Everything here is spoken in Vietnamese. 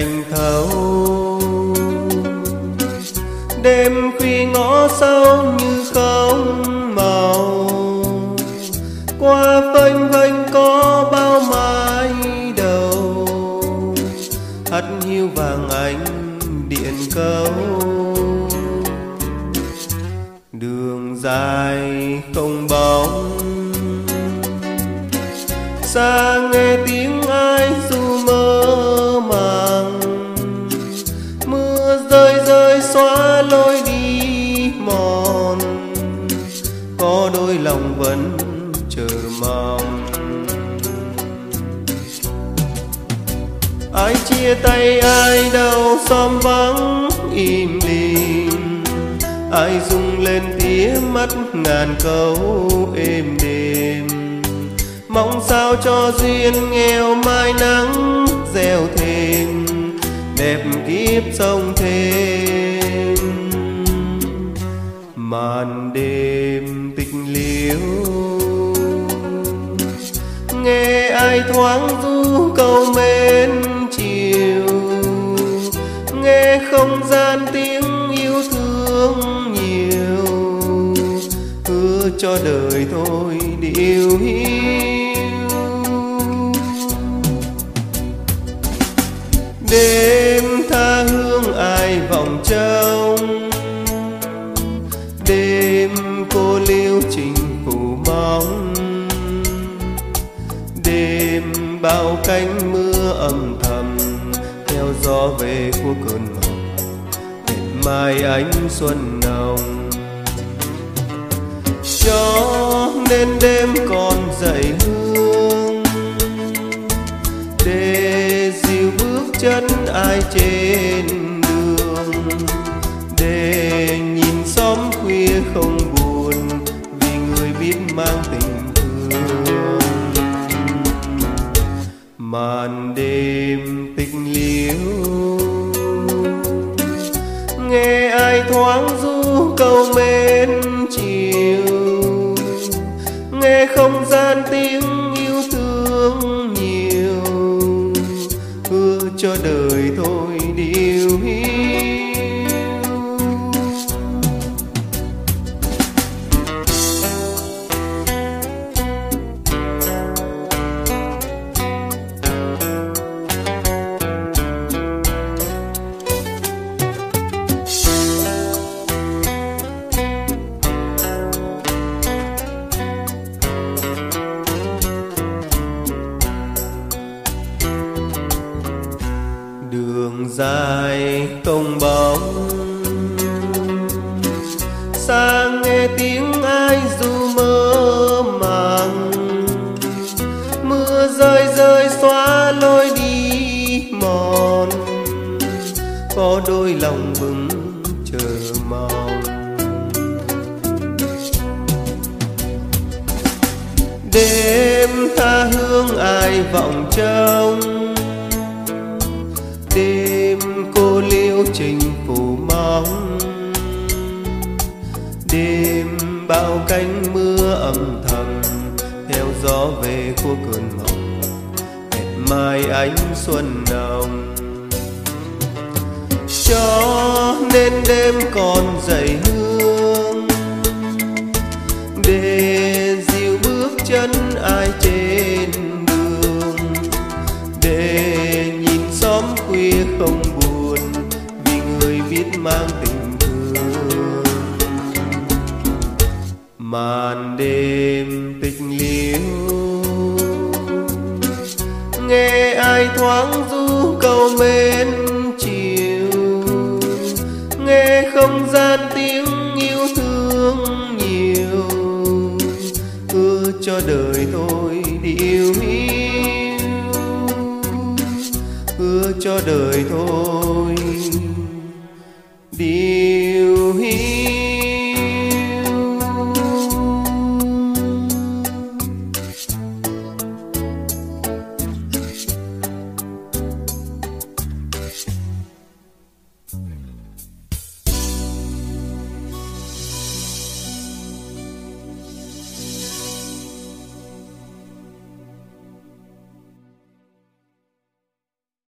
cành thâu. Đêm khuya ngõ sâu như không màu, qua phênh phênh có bao mái đầu, hắt hiu vàng ánh điện câu. Đường dài không bóng, xa nghe tiếng ai ru mơ màng. Mưa rơi rơi xóa lối đi mòn, có đôi lòng vẫn chờ mong. Ai chia tay ai đâu xóm vắng im lìm, ai rung lên tía mắt ngàn câu êm đềm. Mong sao cho duyên nghèo mai nắng gieo thêm, đẹp kiếp sông thêm. Màn đêm tịch liêu, nghe ai thoáng ru câu mến chiều. Nghe không gian tiếng yêu thương nhiều, hứa cho đời thôi điều hiu. Đêm tha hương ai vọng trông, đêm cô liêu trình phủ mong. Đêm bao cánh mưa âm thầm, theo gió về của cơn mộng, hẹn mai ánh xuân nồng. Cho nên đêm còn dậy hương, để dìu bước chân ai trên đường. Để nhìn xóm khuya không buồn, vì người biết mang tình thương. Màn đêm tịch liêu, nghe ai thoáng ru câu mến chiều. Nghe không gian tiếng yêu thương nhiều, hứa cho đời thôi điều hiu. Đường dài không bóng, xa nghe tiếng ai ru mơ màng. Mưa rơi rơi xóa lối đi mòn, có đôi lòng vững chờ mong. Đêm tha hương ai vọng trông, đêm cô liêu trình phủ mong. Đêm bao cánh mưa âm thầm, theo gió về của cơn mộng, hẹn mai ánh xuân nồng. Cho nên đêm còn dậy hương, để dìu bước chân ai trên đường. Để nhìn xóm khuya không buồn, vì người biết mang tình thương. Màn đêm tịch liêu, nghe ai thoáng ru câu mến chiều. Nghe không gian tiếng yêu thương nhiều, hứa cho đời thôi điều hiu. Hứa cho đời thôi điều hiu.